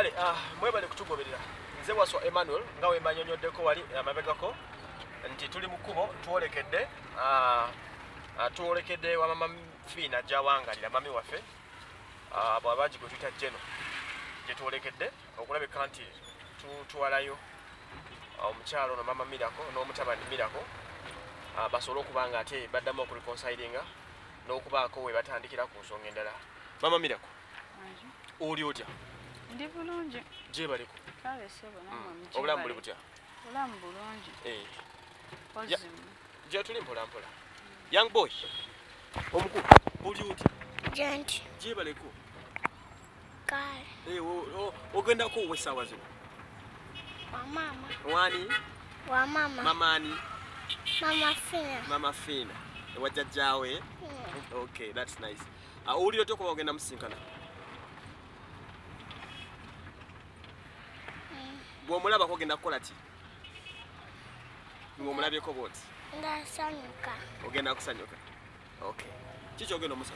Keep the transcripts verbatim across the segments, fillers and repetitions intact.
Kale ah mwebale kutugoberera. Nze waswa Emmanuel nga we manyonyoddeko wali amabegako nti tuli mu kkubo tuolekedde ah tuolekedde wa mama Fina jawangalira mami waffe ah bwabaji ko twita jeno je tuolekedde okulabeka nti tuwalayo omukyalo no mama Mirako n'omutabani Mirako ah basolo okubanga ate baddamu ku reconcilinga n'okubaako we batandikira ku nsonga endala. Mama Mirako oli otya? Ndi bulungi. Je baliko. Kale sebo namwe. Obulamu buli butya? Obulamu bulungi. Eh. Pozimu. Je tuli mpola mpola. Young boy. Omukulu. Oli otya? Gent. Je baliko. Kale. Eh o ogenda ko wesawa zino. Wa mama. Wani? Wa mama. Mama ani? Mama Fina. Mama Fina. Wajjajawe. Yeah. Okay, that's nice. Ah oli otoko ogenda musinkana. Bw'omulaba ko genda kukola ki? Ng'omulabyeko bwoti? Ndasanyuka. Ogenda kusanyuka? Okay. Kiki ogenda omusaba?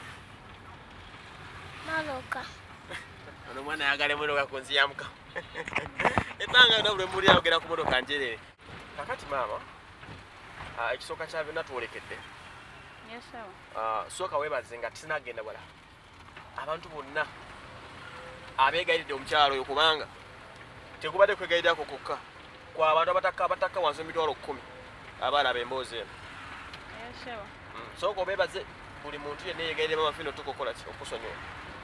Maloka. Ono mwana ayagala emmotoka ku nsi ya Mukama. Ebbanga lyonna buli muli ayogera ku mmotoka njereere. Kakati maama, ah ekisooka kya byonna tuwolekedde. Yes sir. Ah sooka weebaze nga tisinagenda wala. Abantu bonna abeegayiride omukyalo oyo kubanga tekubadde kwegayirira ko kokka kwa abantu abataka abataka wansi emitwalo kkumi abaana b'emboozi eno. Yes sir. So ko bebaze buli muntu yenna yeegayirire mama Fina tukokola ki okusonyiwa.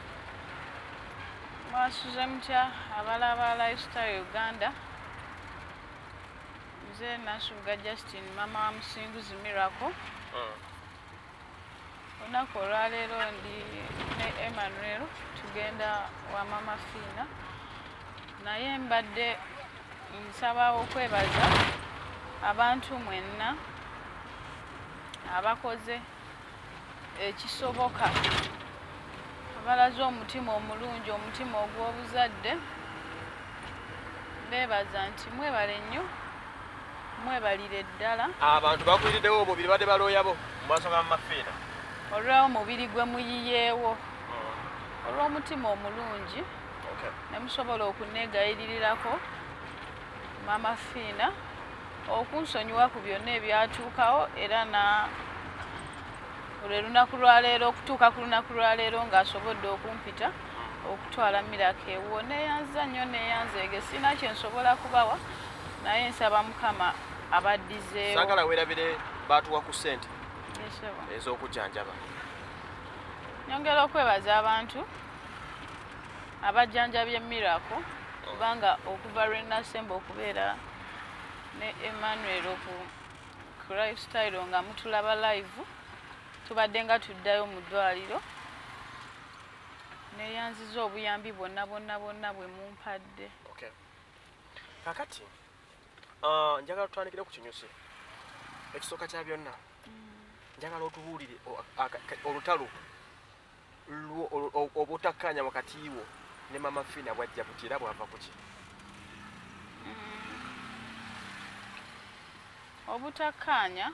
Mwasuze mutya abalaba Lifestyle Uganda. Nze Nasubuga Justin mama wa Musinguzi Miracle. Olunaku olwaleero ndi ne Emmanuel tugenda wa mama Fina. Naye mbadde nsaba okwebaza abantu mwenna abakoze ekisoboka abalaze omutima omulungi omutima ogw'obuzadde beebaza nti mwebale nnyo mwebalire ddala abantu bakuliriddewo omubiri badde balooyabo mu maaso ga mama Fina olw'omubiri gwe muyiyeewo olw'omutima omulungi nemusobola okuneegayirirako mama Fina okunsonyiwa ku byonna ebyatuukawo era na olwe lunaku lwaleero okutuuka ku lunaku lwaleero ng'asobodde okumpita okutwala Mirako ewo neeyanza nnyo neeyanzeege sina kye nsobola kubawa naye nsaba Mukama abaddizeewo. Saagala weerabire baatuwa ku ssente ez'okujjanjaba. Nyongera okwebaza abantu abajjanjabye Mirako kubanga okuva lwe nasemba okubeera ne Emmanuel ku Lifestyle nga mutulaba live tubadde nga tuddayo mu ddwaliro neeyanziza obuyambi bwonna bwonna bwonna bwe mumpadde. Okay. Kakati uh, njagala tutandikire ku kinyusi ekisooka kya byonna njagala otubuulire olutalo obutakkaanya wakati wo ne mama Fina bwajja butira bwava ku ki? Obutakkaanya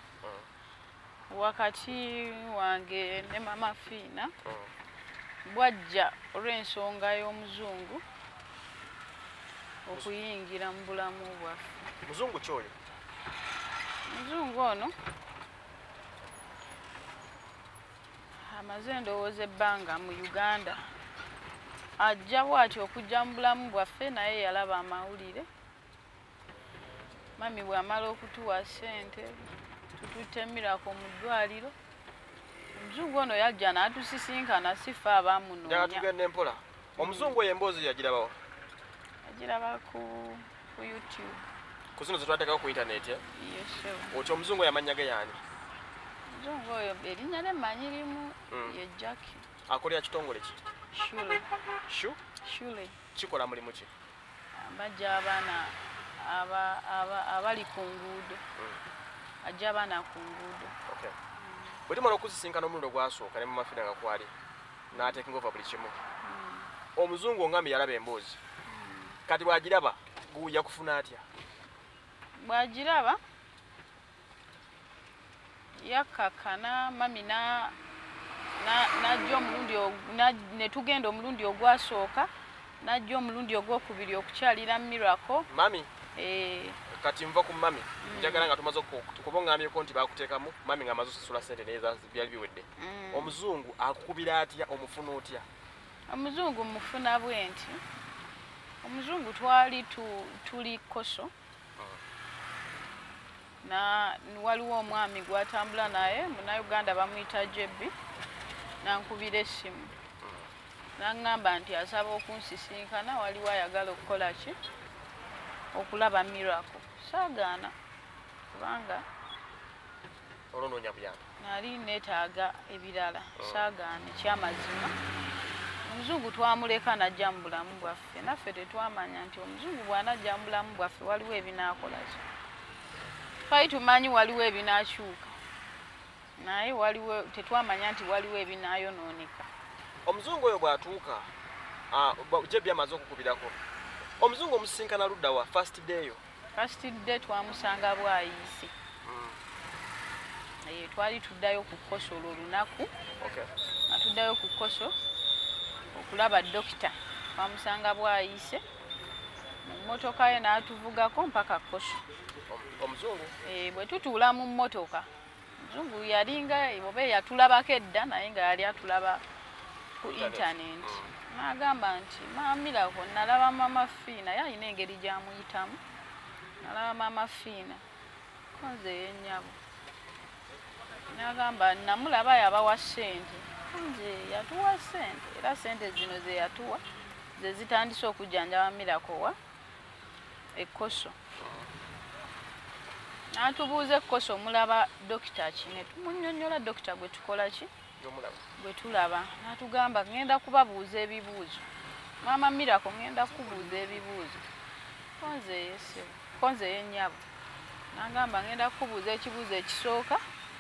wakati wange ne mama Fina bwajja olw'ensonga y'omuzungu okuyingira mu bulamu bwaffe. Muzungu kyoli? Muzungu ono amaze ndowooza ebbanga mu Uganda ajja bw'ati okujja mu bulamu bwaffe naye yalaba amawulire mami bw'amala okutuwa ssente tututte Mirako mu ddwaliro omuzungu ono yajja n'atusisinkana sifa abaamunoonya. Njagala tugende mpola. Omuzungu oyo emboozi yagirabawo? Yagiraba ku ku YouTube. Ku zino zetwateekako ku internet? Yes sir. Otyo omuzungu oyo amannya ge y'ani? Omuzungu oyo erinnya lye mmanyi limu ye Jackie. Akolera kitongole ki? Shule. Shu? Shule. Kikola mulimu ki? Bajja abaana abali ku nguudo. Ajja abaana ku nguudo. Okay. Bwe tumala okusisinkana omulundi ogwasooka ne mama Fina nga kwali n'atekinga ova buli kimu. Omuzungu ongambi yalaba emboozi. Kati bw'agiraba gujja kufuna atya? Bw'agiraba yakkakana mami na najja omulundi ne tugenda omulundi ogwasooka najja omulundi ogwokubiri okukyalira Miracle. Mami Eh, kati nva ku mami njagala nga tumaze okubongamyeko nti bakuteekamu mami nga amaze osasula sente neza byali biwedde. Omuzungu akukubira atya omufuna otya? Omuzungu mufuna bwe nti omuzungu twali tu, tuli Koso na waliwo omwami gwatambula naye Munnayuganda bamuyita Jebbi nankubira essimu naŋŋamba nti asaba okunsisinkana waliwo ayagala okukola ki okulaba Miracle. Saagaana kubanga olonoonya buyambi nali neetaaga ebirala. Saagaana ekyamazima omuzungu twamuleka najja mu bulamu bwaffe naffe tetwamanya nti omuzungu bw'anajja mu bulamu bwaffe waliwo ebinaakola ki. Twali tumanyi waliwo ebinaakyuka naye waliwo tetwamanya nti waliwo ebinaayonooneka. Omuzungu oyo bw'atuuka Jebbi amaze okukubirako omuzungu omusisinkana ludda wa first day yo? First day twamusanga Bwayiise. Ee, twali tuddayo ku Koso olwo olunaku. Okay. Atuddayo ku Koso okulaba dokita. Twamusanga Bwayiise mu mmotoka ye n'atuvugako mpaka Koso. Omuzungu? Ee, bwe tutuula mu mmotoka omuzungu yalinga oba yatulabako edda naye nga yali atulaba ku internet. N'agamba nti Miracle nalaba Mama Fiina yalina engeri gy'amuyitamu. Nalaba Mama Fiina konze yennyabo. N'agamba namulaba yabawa ssente. Nze yatuwa ssente era ssente zino ze yatuwa ze zitandise okujjanjaba Miracle wa Ekoso. N'atubuuza Ekoso mulaba dokita ki ne tumunnyonnyola dokita gwe tukola ki bwe tulaba. N'atugamba ngenda kubabuuza ebibuuzo. Mama Miracle ngenda kubuuza ebibuuzo. Konze yesebo konze yennyabo. N'agamba ngenda kubuuza ekibuuzo ekisooka.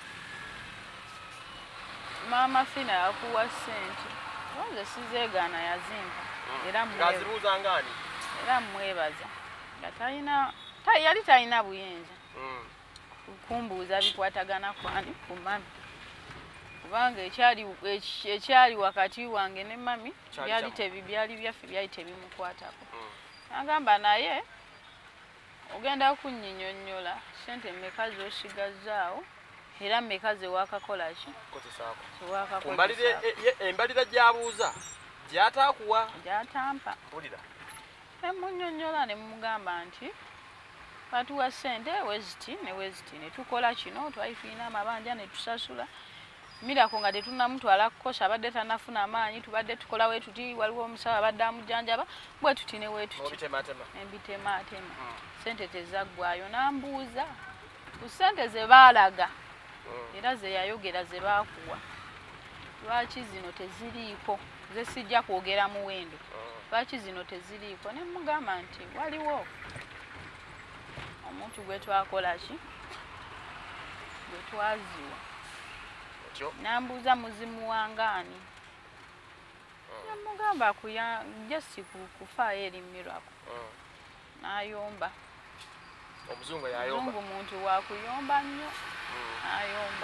Mama Fiina yakuwa ssente. Konze sizeegaana yazimpa. Era Ngazibuuza ngani? Era mwebaza. Nga talina yali talina buyinza. Kumbuuza bikwatagana kwani ku mami. Kubanga ekyali ekyali wakati wange ne mami byali tebi byali byaffe byali tebimukwatako. Agamba naye ogenda kunnyinyonnyola ssente mmeka z'osigazaawo era mmeka ze waakakola ki kozesaako. Kumbalire embalira gy'abuuza gy'ataakuwa gy'atampa. Wulira ne munnyonnyola ne mugamba nti batuwa ssente weziti ne weziti ne tukola kino twali tulina amabanja ne tusasula. Miracle nga tetunnamutwala Koso abadde tannafuna amaanyi tubadde tukola we tuti waliwo omusawo abadde amujjanjaba bwe tuti ne we tuti embitemaatema. Ssente tezaggwayo n'ambuuza ku ssente ze baalaga era ze yayogera ze baakuwa lwaki zino teziriiko ze sijja kwogera muwendo lwaki zino teziriiko. Ne mugamba nti waliwo omuntu gwe twakola ki gwe twaziwa. Nambuuza muzimu wangaani. Namugamba kuya just kufaayo eri Miracle. N'ayomba. Omuzungu yayomba. Omuzungu muntu wa kuyomba nnyo. N'ayomba.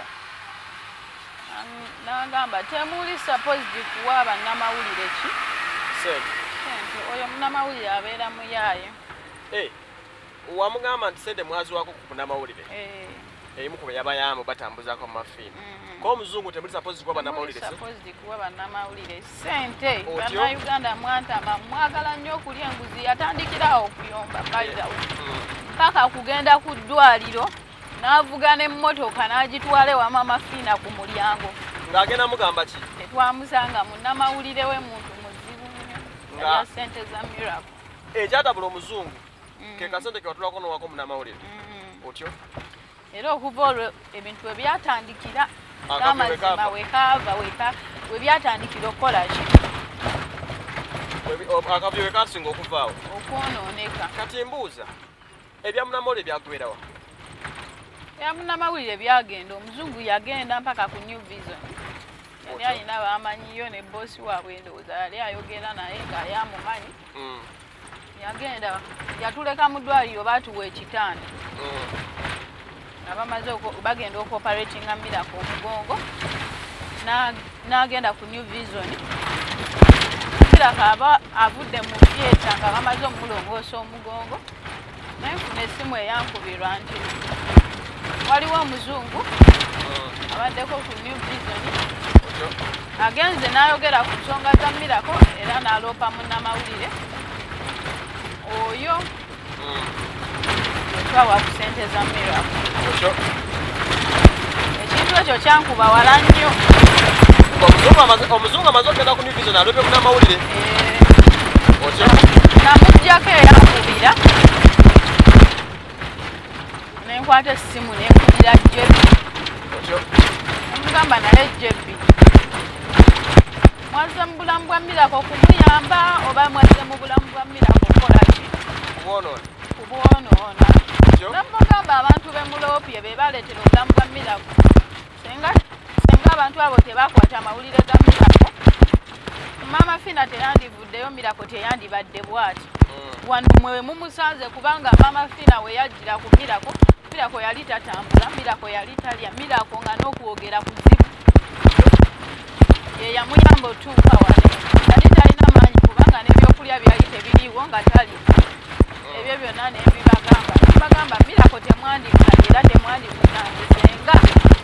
N'agamba temuli supposed kuwa bannamawulire ki? Sente. Sente oyo munnamawulire abeera muyaaye. Eh, wamugamba nti sente mwaziwako ku munnamawulire? Eh. Eyimu ku yabayaamu batambuzaako Mama Fiina. Ko omuzungu temuli supposed kuwa bannamawulire se? Supposed kuwa bannamawulire ssente. Bannayuganda mwantama mwagala nnyo okulya enguzi yatandikirawo okuyomba bayidawo. Mpaka kugenda ku ddwaliro n'avuga n'emmotoka n'agitwala ewa Mama Fiina ku mulyango. Ng'agenda mugamba ki? Tetwamusanga munnamawulire we muntu muzibu nnyo. Yalya ssente za Miracle. Ekyatabula omuzungu ke kasente ke watulako n'owako munnamawulire. Otyo? Era okuva olwo ebintu ebyatandikira n'amazima wekaava weka we byatandikira okukola ki? Akavuyo we kaasinga okuvaawo. Okwonooneka. Kati mbuuza ebya munnamawulire byagoberawa? Ebya munnamawulire byagenda omuzungu yagenda mpaka ku New Vision. Yali alina baamanyiyo ne boosi waabwe ndowooza yali ayogera naye ng'ali amumanyi. Yagenda yatuleka mu ddwaliro baatuwa ekitanda. Abamaze bagenda okoperatinga Miracle omugongo n'agenda ku New Vision Mirako aba avudde mu theatre nga bamaze omulongoosa omugongo naye nfuna essimu eyankubirwa nti waliwo omuzungu abaddeko ku New Vision agenze n'ayogera ku nsonga za Mirako era n'aloopa munnamawulire oyo etwawa ku ssente za Mirako ekintu ekyo kyankuba wala nnyo omuzungu amaze okugenda ku New Vision aloopye munnamawulire namuggyako eyankubira nenkwata essimu nenkubira Jebbi nemugamba naye Jebbi mwaze mu bulamu bwa Mirako kumuyamba oba mwaze mu bulamu bwa Mirako kukola ki kubwonoona nemugamba abantu bemuloopye be baleetera obulamu bwa Mirako senga abantu abo tebakwata amawulire ga Mirako Mama Fina teyandivuddeyo Mirako teyandibadde bwati wano mwe mumusanze kubanga Mama Fina we yajjira ku Mirako Mirako yali tatambula Mirako yali talya Mirako nga n'okwogera kuzibu ye yamuyamba otuuka wano yali talina maanyi kubanga n'ebyokulya byali tebiriiwo nga talya ebyo byonna nembibagamba nembagamba Mirako temwandibulanye era temwandibulanye senga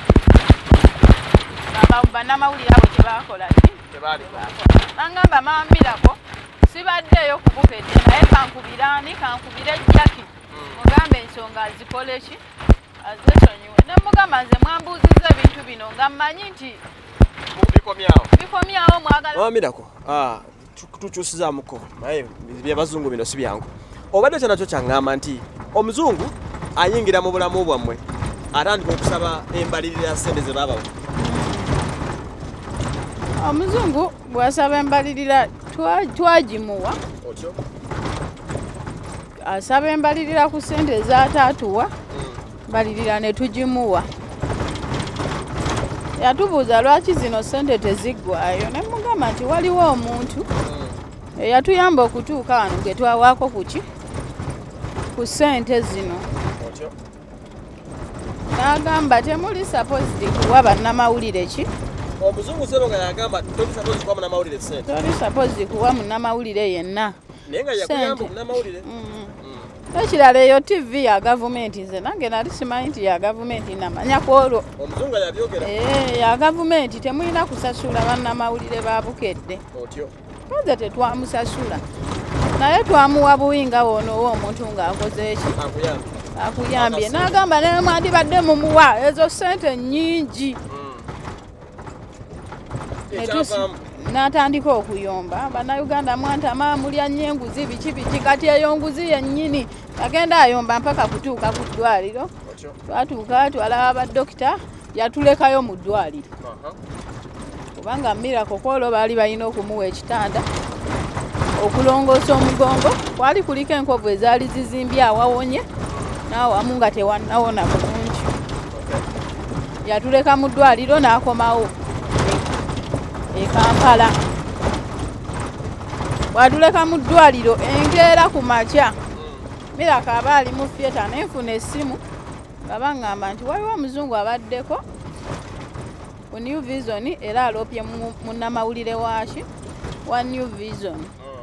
bannamawulire abo tebakola ki nangamba Mama Mirako sibaddeeyo kubukedde naye kankubiraani kankubire Jackie mugambe ensonga azikole ki azesonyiwe nemugamba nze mwambuuziza ebintu bino nga mmanyi nti bikomyawo mwagala Mama Mirako tukyusizaamuko naye byabazungu bino si byangu obadde kyo nakyo kyaŋŋamba nti omuzungu ayingira mu bulamu bwammwe atandika okusaba embalirira ya ssente ze baabawo omuzungu bw'asaba embalirira twagimuwa asaba embalirira ku ssente ezataatuwa mbalirira ne tugimuwa yatubuuza lwaki zino ssente teziggwayo ne mugamba nti waliwo omuntu eyatuyamba okutuuka wano ge twawaako kuki ku ssente zino n'agamba temuli supposed kuwa bannamawulire ki omuzungu sebo nga yagamba toli supposed kuwa munnamawulire ssente toli supposed kuwa munnamawulire yenna naye nga yakuyamba munnamawulire ekirala eyo T V ya gavumenti nze nange nali simanyi nti ya gavumenti namanya ku olwo omuzungu yabyogera ya gavumenti temulina kusasula bannamawulire ba bukedde otyo nze tetwamusasula naye twamuwa buwinga wonoowo omuntu ng'akoze eki akuyambye n'agamba naye mwandibadde mumuwa ezo ssente nnyingi n'atandika okuyomba bannayuganda mwantama mulya nnyo enguzi biki biki kati eyo nguzi yennyini agenda ayomba mpaka kutuuka ku ddwaliro twatuuka twalaba baddokita yatulekayo mu ddwaliro kubanga Mirako kwolwo baali balina okumuwa ekitanda okulongoosa omugongo kwali kuliko enkovu ezaali zizimbye awawonye n'awamu nga tewannawona bulungi yatuleka mu ddwaliro n'akomawo e Kampala bwatuleka mu ddwaliro enkeera ku makya Mirako aba ali mu theatre nenfuna essimu nga baŋŋamba nti waliwo omuzungu abaddeko ku New Vision era aloopye munnamawulire waaki wa New Vision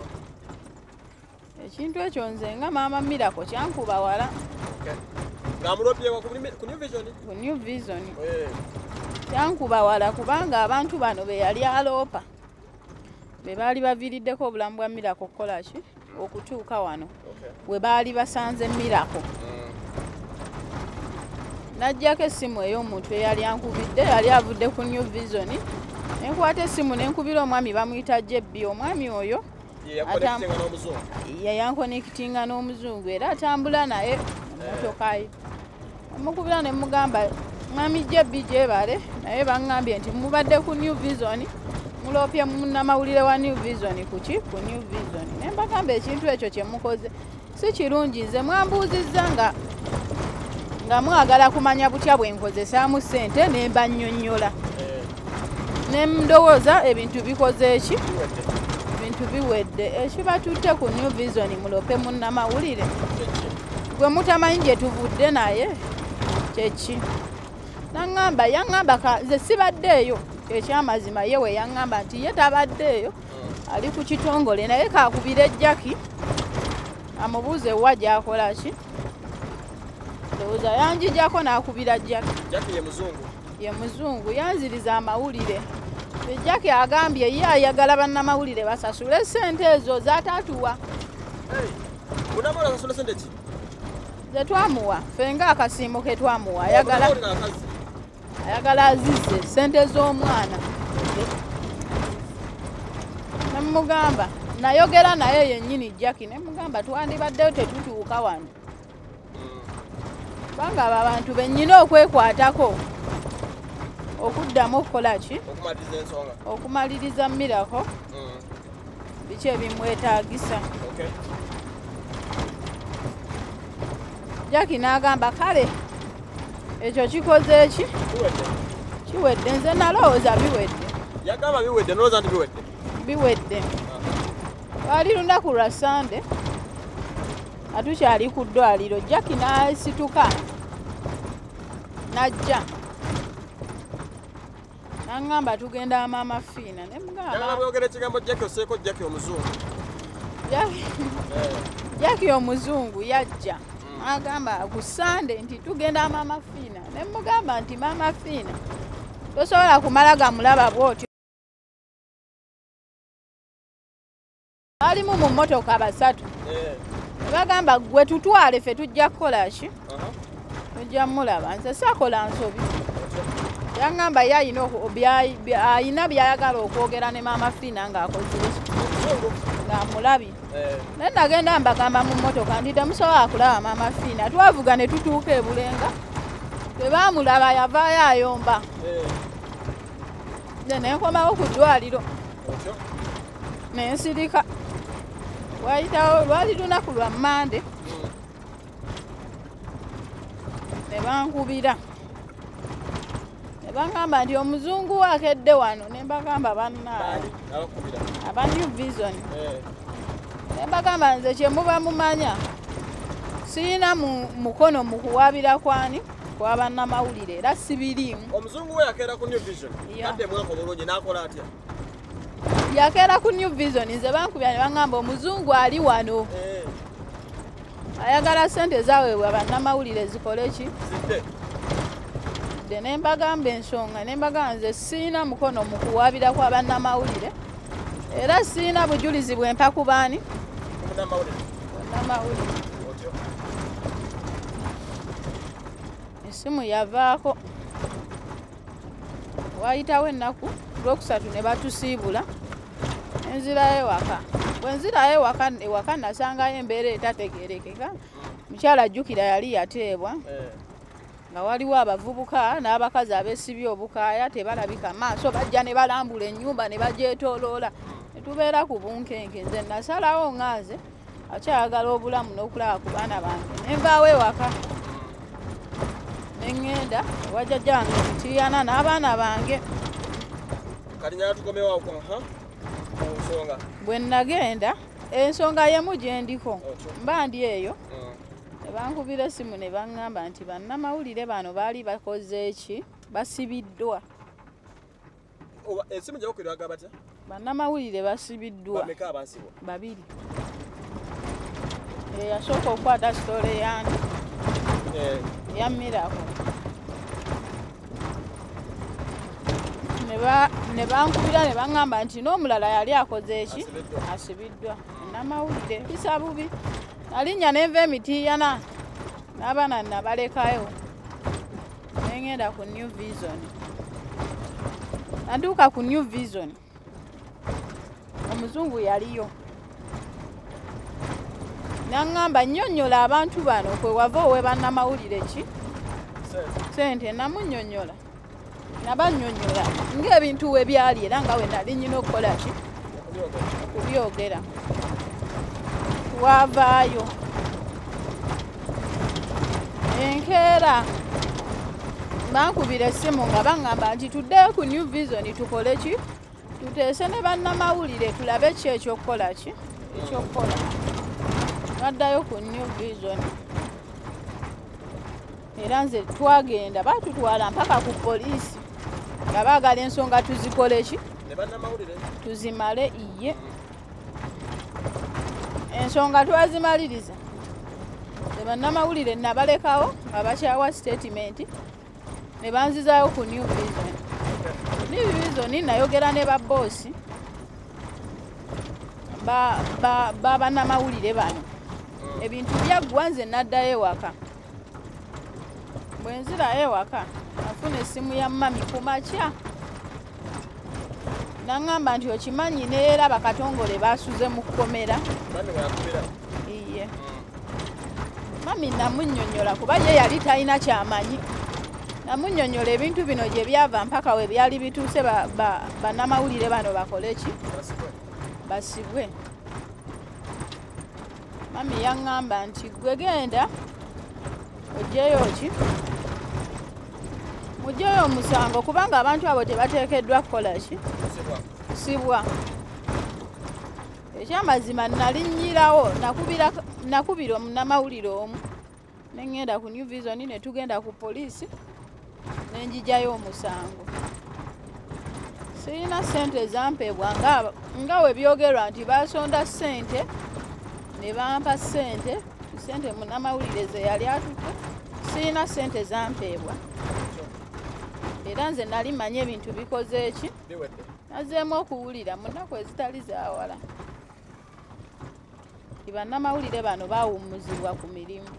ekintu ekyo nze nga Mama Mirako kyankuba wala ku New Vision kyankuba wala kubanga abantu bano be yali aloopa be baali baviiriddeko obulamu bwa Mirako okukola ki okutuuka wano we baali basanze Mirako najjako essimu ey'omuntu eyali ankubidde yali avudde ku New Vision nenkwata essimu nenkubira omwami bamuyita Jebbi omwami oyo yayankonekitinga n'omuzungu era atambula naye motokaye amukubira ne mugamba mwami Jebbi gyebale naye baŋŋambye nti mubadde ku New Vision muloopye munnamawulire wa New Vision kuki ku New Vision ne mbagamba ekintu ekyo kye mukoze si kirungi nze mwambuuzizza nga nga mwagala kumanya butya bwe nkozesaamu ssente ne mbannyonnyola ne ndowooza ebintu bikoze eki ebintu biwedde ekibatutte ku New Vision muloope munnamawulire gwe mutamanyi gye tuvudde naye kyeki naŋŋamba yaŋŋamba nze sibaddeeyo ekyamazima ye we yaŋŋamba nti ye tabaddeeyo ali ku kitongole naye kakubira Jackie amubuuze wa gy'akola ki ndowooza yanjijjako n'akubira Jackie. Jackie ye muzungu. Ye muzungu yanziriza amawulire. Jackie agambye ye ayagala bannamawulire basasule ssente ezo z'atatuwa. Munamola asasule ssente ki? Ze twamuwa ffe ng'akasiimo ke twamuwa ayagala ayagala azizze ssente z'omwana. Namugamba nayogera naye yennyini Jackie ne mugamba twandibaddeyo tetutuuka wano. Kubanga abo abantu bennyina okwekwatako okuddamu okukola ki? Okumaliriza ensonga. Okumaliriza Miracle. Biki ebimwetaagisa. Jackie n'agamba kale ekyo kikoze eki? Kiwedde. Nze nalowooza biwedde. Yagamba biwedde nolowooza nti biwedde? Biwedde. Lwali lunaku lwa Sande atukyali ku ddwaliro Jackie n'asituka n'ajja n'aŋŋamba tugenda Maama Fiina ne mugamba. Yagala bwogera ekigambo Jackie osseeko Jackie omuzungu. Jackie omuzungu yajja n'agamba ku Sande nti tugenda Maama Fiina ne mugamba nti Maama Fiina tosobola kumala gamulaba bw'otyo. Alimu mu mmotoka basatu. Ne bagamba gwe tutwale ffe tujja kukola ki? Tujja mulaba. Nze saakola nsobi. Yaŋŋamba ye ayina by'ayagala okwogera ne Maama Fiina ng'akozire ng'amulabi. Naye nagenda mbagamba mu mmotoka nti temusobola kulaba Maama Fiina. Twavuga ne tutuuka e Bulenga. Bwe baamulaba yavaayo ayomba. Nze ne nkomawo ku ddwaliro. Ne nsirika. Wayitawo lwali lunaku lwa Mande. Ne bankubira. Ne bangamba nti omuzungu akedde wano ne mbagamba bannaabe. Aba New Vision. Ne mbagamba nze kye muba mumanya. Sirina mukono mu kuwaabira kwani kwa bannamawulire era sibiriimu. Omuzungu we yakeera ku New Vision. Kadde mwaka omulungi n'akola atya? Yakeera ku New Vision nze bankubya ne bangamba omuzungu ali wano. Ayagala ssente zaweebwa bannamawulire zikole ki? Zidde. De ne mbagamba ensonga ne mbagamba nze sirina mukono mu kuwaabira kwa bannamawulire era sirina bujulizi bwempa ku baani? Bannamawulire. Essimu yavaako. Wayitawo ennaku lwokusatu ne batusiibula. Enzirayo ewaka. Bwe nzirayo ewaka ewaka nasangayo embeera etategeerekeka. Mukyala ajjukira yali yateebwa. Nga waliwo abavubuka n'abakazi abeesibye obukaaya tebalabika maaso bajja ne balambula ennyumba ne bagyetooloola. Ne tubeera ku bunkenke. Nze nasalawo ŋŋaze akyayagala obulamu n'okulaba ku baana bange. Ne nvaawo ewaka. Ne ŋŋenda ewa jjajja wange Mutiyana n'abaana bange. Kalinya tukomewo awo ha? Ensonga. Bwe nagenda ensonga yemu gye ndiko mba ndi eyo. Ne bankubira essimu ne baŋŋamba nti bannamawulire bano baali bakoze eki? Basibiddwa. Essimu gy'okubira bagamba batya? Bannamawulire basibiddwa. Bameka abasibwa? Babiri. Eyasooka okukwata sitole yandi. Ya Miracle. Ne bankubira ne baŋŋamba nti n'omulala yali akoze eki? Asibiddwa. Bannamawulire bisa bubi. Nalinnya nenva Emitiyana n'abaana nabalekayo. Ne ŋŋenda ku New Vision. Natuuka ku New Vision. Omuzungu yaliyo. Naŋŋamba nnyonnyola abantu bano kwe wava owe bannamawulire ki? Ssente namunnyonnyola. Nabannyonnyola ng'ebintu we byali era nga we nali nnyina okukola ki? Okubyogera. Wavaayo. Enkeera bankubira essimu nga baŋŋamba nti tuddeyo ku New Vision tukole ki? Tuteese ne bannamawulire tulabe ki ekyokukola ki? Ekyokukola. Naddayo ku New Vision. Era nze twagenda batutwala mpaka ku poliisi nga baagala ensonga tuzikole ki? ne bannamawulire tuzimale iye ensonga twazimaliriza ne bannamawulire nabalekawo nga bakyawa statement ne banzizaayo ku New Vision. New Vision nayogera ne babboosi ba ba ba bannamawulire bano ebintu byaggwa nze naddayo ewaka. Bwe nzirayo ewaka nafuna essimu ya mami ku makya naŋŋamba nti okimanyi neera bakatongole basuze mu kkomera. Iye mami namunnyonnyola kuba ye yali talina kyamanyi. Namunnyonnyola ebintu bino gye byava mpaka we byali bituuse bannamawulire bano bakole ki basibwe. Mami yaŋŋamba nti gwe genda oggyeyo ki muggyeyo omusango kubanga abantu abo tebateekeddwa kukola ki kusibwa. Ekyamazima nalinnyirawo nakubira omunnamawulire omu ne ŋŋenda ku New Vision ne tugenda ku poliisi ne njigyayo omusango. Sirina ssente zampeebwa nga we byogerwa nti basonda ssente ne bampa ssente ssente munnamawulire ze yali atutte. Sirina ssente zampeebwa era nze nali manye ebintu bikoze eki nazeemu okuwulira mu nnaku ezitali zaawala ti bannamawulire bano baawummuzibwa ku mirimu.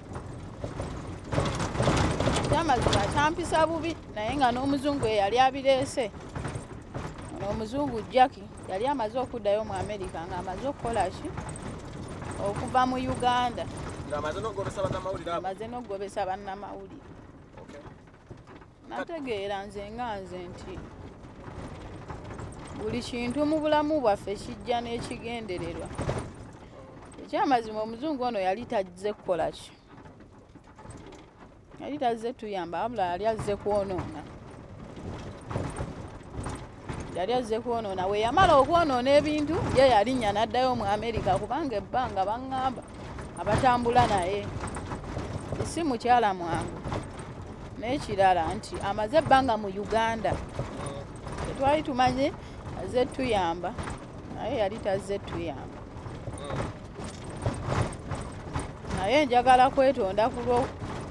Kyamazima kyampisa bubi naye nga n'omuzungu eyali abireese ono omuzungu Jackie yali amaze okuddayo mu America ng'amaze okukola ki okuva mu Uganda amaze n'okugobesa bannamawulire. Nategeera nze nga nze nti buli kintu mu bulamu bwaffe kijja n'ekigendererwa. Ekyamazima omuzungu ono yali tazze kukola ki yali tazze tuyamba wabula yali azze kwonoona. Yali azze kwonoona we yamala okwonoona ebintu ye yalinnya n'addayo mu America kubanga ebbanga baŋŋamba abatambula naye esi mukyala mwangu n'ekirala nti amaze ebbanga mu Uganda tetwali tumanye azze tuyamba naye yali tazze tuyamba. Naye njagala kwetonda ku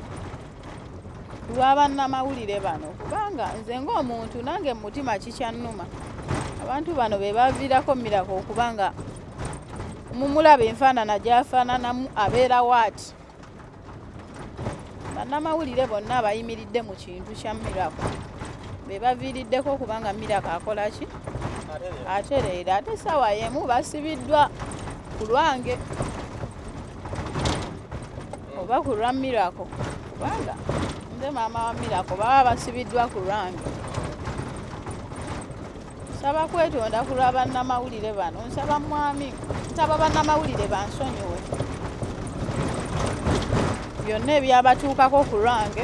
lw'abannamawulire bano kubanga nze ng'omuntu nange mu mutima kikyannuma abantu bano be baviirako Miracle okubanga mumulaba enfaanana gy'afaananamu abeera waati. Bannamawulire bonna abayimiridde mu kintu kya Miracle be baviiriddeko kubanga Miracle akola ki atereera ate essaawa y'emu basibiddwa ku lwange oba ku lwa Miracle kubanga nze maama wa Miracle baba basibiddwa ku lwange. Nsaba kwetonda ku lwa bannamawulire bano nsaba mwami nsaba bannamawulire bansonyiwe byonna ebyabatuukako ku lwange.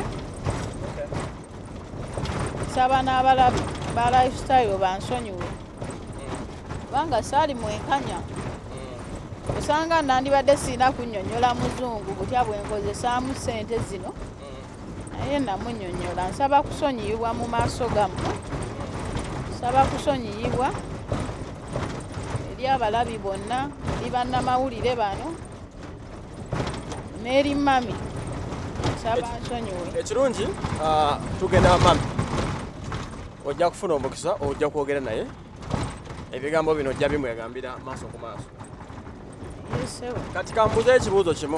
Nsaba n'abalabi ba lifestyle bansonyiwe kubanga saali mwenkanya osanga nandibadde sirina kunnyonnyola muzungu butya bwe nkozesaamu ssente zino naye namunnyonnyola. Nsaba kusonyiyibwa mu maaso gammwe, nsaba kusonyiyibwa eri abalabi bonna eri bannamawulire bano n'eri mami nsaba nsonyiwe. Ekirungi tugenda mami ojja kufuna omukisa ojja kwogera naye ebigambo bino ojja bimwegambira maaso ku maaso. Kati kambuze ekibuuzo kimu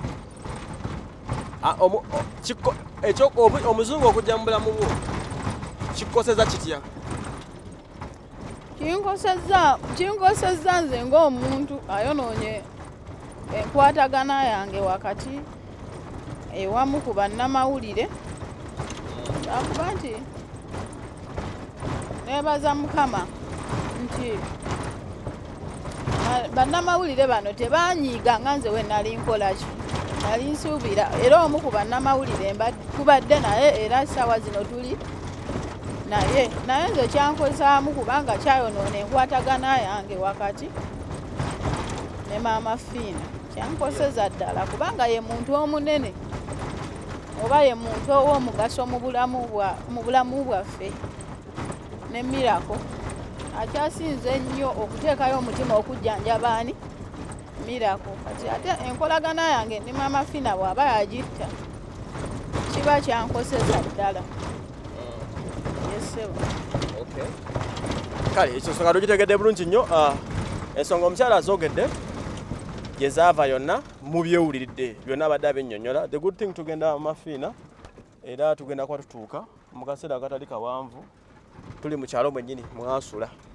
omuzungu okujja mu bulamu bwo kikukoseza kitya? Kinkosezza nze ng'omuntu ayonoonye enkwatagana yange wakati ewamu ku bannamawulire akuba nti neebaza Mukama nti bannamawulire bano tebanyiiga nga nze we nali nkola ki nali nsuubira era omu ku bannamawulire kubadde naye era essaawa zino tuli naye naye nze kyankozaamu kubanga kyayonoona enkwatagana yange wakati ne maama Fiina kyankoseza ddala kubanga ye muntu omunene oba ye muntu ow'omugaso mu bulamu bwaffe ne Miracle akyasinze ennyo okuteekayo omutima okujjanjaba ani Miracle. Kati ate enkolagana yange ne Mama Fina bw'aba yagitta kiba kyankoseza ddala. Yesebo. Okay. Kale ekyo nsonga tugitegedde bulungi nnyo. Ensonga omukyala azoogedde gezaava yonna mu byewuliridde byonna abadde abennyonnyola. The good thing tugenda Mama Fina era tugenda kuba tutuuka mu kaseera akatali kawanvu tuli mu kyalo mwennyini mwasula.